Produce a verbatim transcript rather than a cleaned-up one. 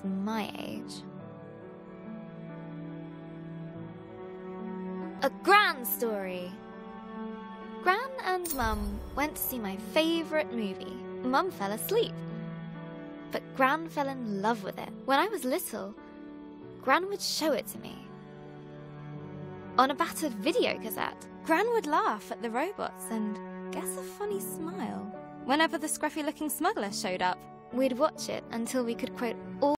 my age. A Gran story! Gran and Mum went to see my favourite movie. Mum fell asleep, but Gran fell in love with it. When I was little, Gran would show it to me. On a battered video cassette, Gran would laugh at the robots and guess a funny smile whenever the scruffy-looking smuggler showed up. We'd watch it until we could quote all